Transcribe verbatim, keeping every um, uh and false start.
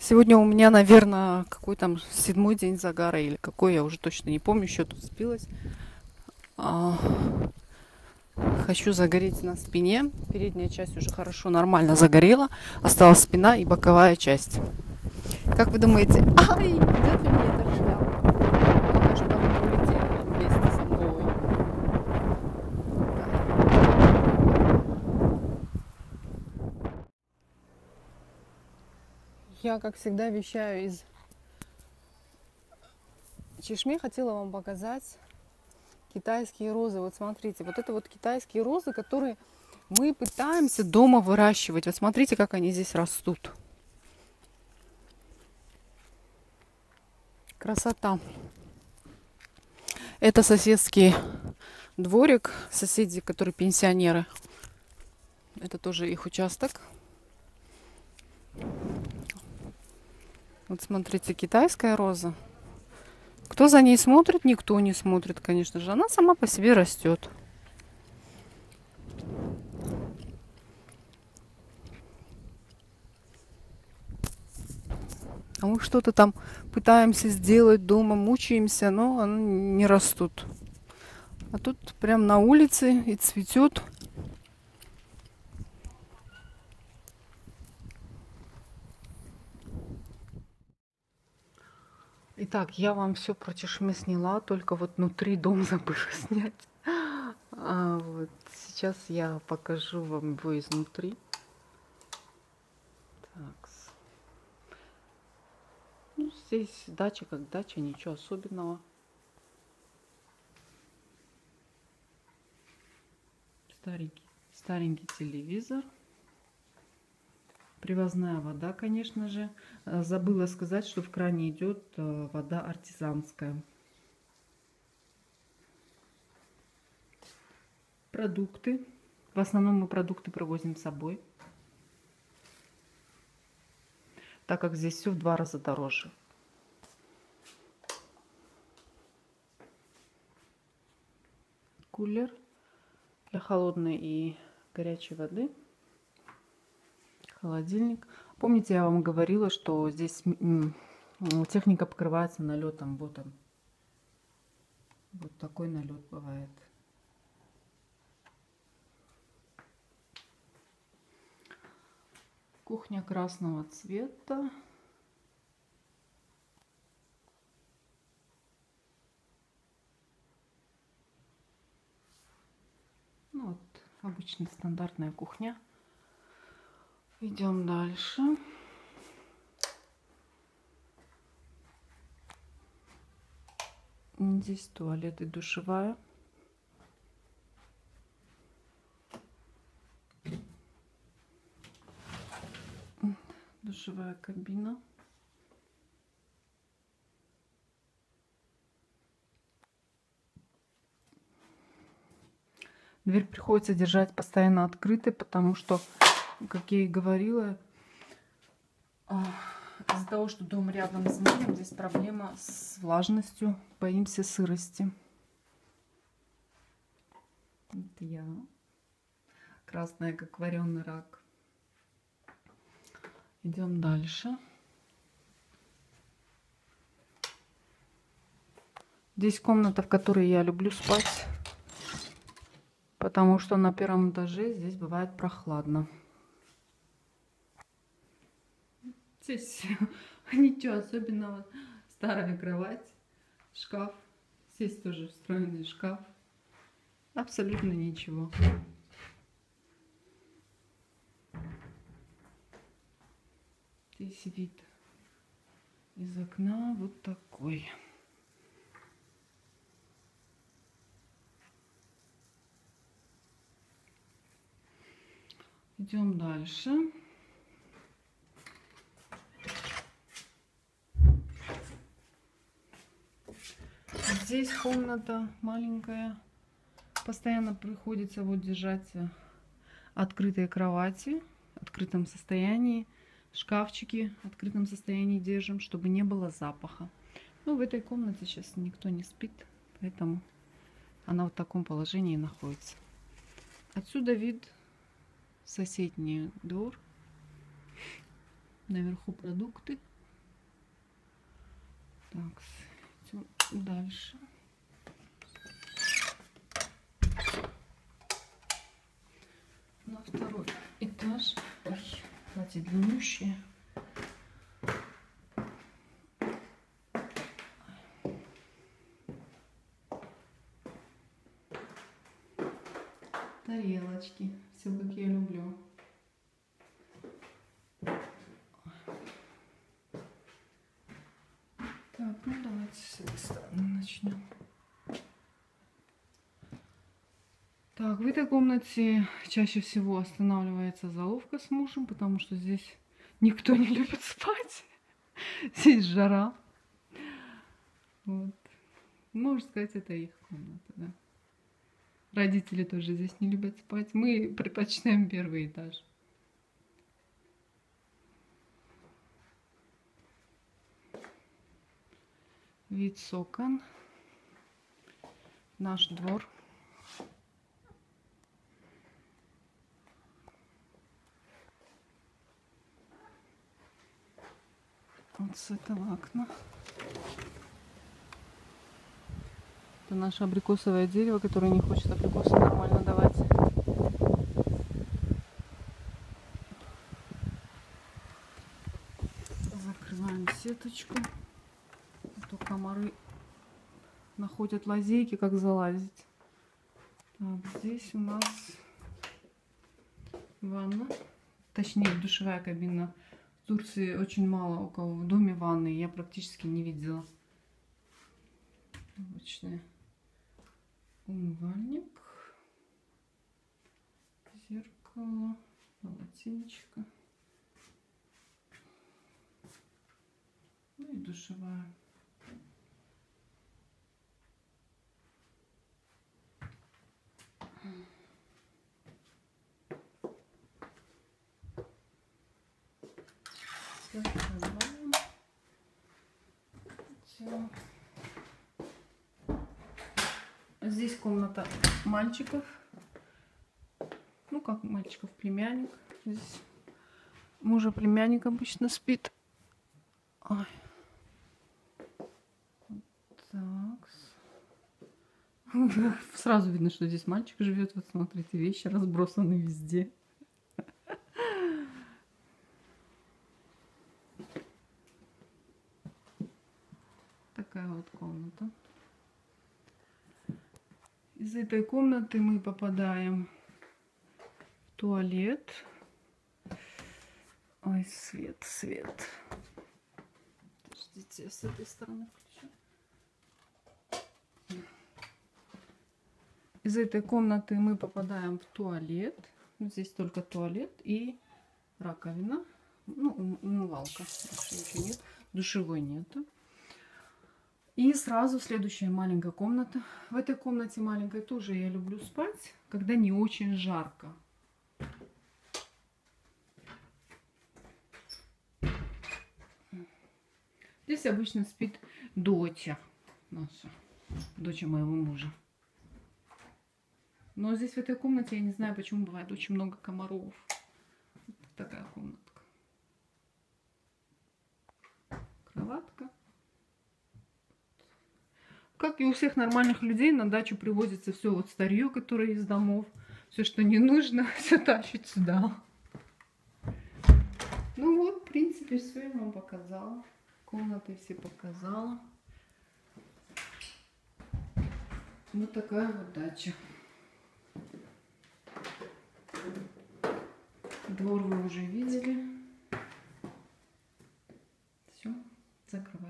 Сегодня у меня, наверное, какой там седьмой день загара или какой, я уже точно не помню, еще тут сбилась. А, хочу загореть на спине. Передняя часть уже хорошо, нормально загорела. Осталась спина и боковая часть. Как вы думаете, ай, идет ли мне эта шляпа? Она же там улетела вместе со мной. Я, как всегда, вещаю из Чешми. Хотела вам показать китайские розы. Вот смотрите, вот это вот китайские розы, которые мы пытаемся дома выращивать. Вот смотрите, как они здесь растут. Красота. Это соседский дворик, соседи, которые пенсионеры. Это тоже их участок. Вот смотрите, китайская роза. Кто за ней смотрит? Никто не смотрит, конечно же. Она сама по себе растет. А мы что-то там пытаемся сделать дома, мучаемся, но они не растут. А тут прям на улице и цветет. Итак, я вам все про Чешме сняла, только вот внутри дом забыла снять. А вот сейчас я покажу вам его изнутри. Так. Ну, здесь дача как дача, ничего особенного. Старенький, старенький телевизор. Привозная вода, конечно же. Забыла сказать, что в кране идет вода артезанская. Продукты. В основном мы продукты провозим с собой, так как здесь все в два раза дороже. Кулер для холодной и горячей воды. Холодильник. Помните, я вам говорила, что здесь техника покрывается налетом. Вот он. Вот такой налет бывает. Кухня красного цвета. Ну вот, обычная стандартная кухня. Идем дальше. Здесь туалет и душевая. Душевая кабина. Дверь приходится держать постоянно открытой, потому что, как я и говорила, из-за того, что дом рядом с морем, здесь проблема с влажностью, боимся сырости. Это я, красная, как вареный рак. Идем дальше. Здесь комната, в которой я люблю спать, потому что на первом этаже здесь бывает прохладно. Здесь ничего особенного. Старая кровать, шкаф. Здесь тоже встроенный шкаф. Абсолютно ничего. Здесь вид из окна вот такой. Идем дальше. Здесь комната маленькая. Постоянно приходится вот держать открытые кровати в открытом состоянии. Шкафчики в открытом состоянии держим, чтобы не было запаха. Ну, в этой комнате сейчас никто не спит, поэтому она в таком положении находится. Отсюда вид в соседний двор. Наверху продукты. Так, идем дальше. На второй этаж. Ой, платье длиннющее. Тарелочки. Все, как я люблю. Так, ну давайте с этой стороны начнем. Так, в этой комнате чаще всего останавливается заловка с мужем, потому что здесь никто не любит спать. Здесь жара. Вот. Можно сказать, это их комната, да. Родители тоже здесь не любят спать. Мы предпочитаем первый этаж. Вид с окон. Наш двор. Вот с этого окна. Это наше абрикосовое дерево, которое не хочет абрикосы нормально давать. Закрываем сеточку. А то комары находят лазейки, как залазить. Так, здесь у нас ванна. Точнее, душевая кабина. В Турции очень мало у кого в доме ванны. Я практически не видела. Обычный умывальник. Зеркало. Полотенечко. Ну и душевая. Закрываем. Все. Здесь комната мальчиков. Ну, как мальчиков, племянник. Здесь мужа племянник обычно спит. Ой. Так. Сразу видно, что здесь мальчик живет. Вот смотрите, вещи разбросаны везде. Такая вот комната. Из этой комнаты мы попадаем в туалет. Ой, свет, свет. Подождите, я с этой стороны включу. Из этой комнаты мы попадаем в туалет. Здесь только туалет и раковина. Ну, умывалка. Ничего нет. Душевой нету. И сразу следующая маленькая комната. В этой комнате маленькой тоже я люблю спать, когда не очень жарко. Здесь обычно спит доча наша, доча моего мужа. Но здесь в этой комнате, я не знаю, почему бывает очень много комаров. Вот такая комнатка. Кроватка. Как и у всех нормальных людей, на дачу привозится все вот старье, которое из домов. Все, что не нужно, все тащит сюда. Ну вот, в принципе, все я вам показала. Комнаты все показала. Вот такая вот дача. Двор вы уже видели. Все, закрываем.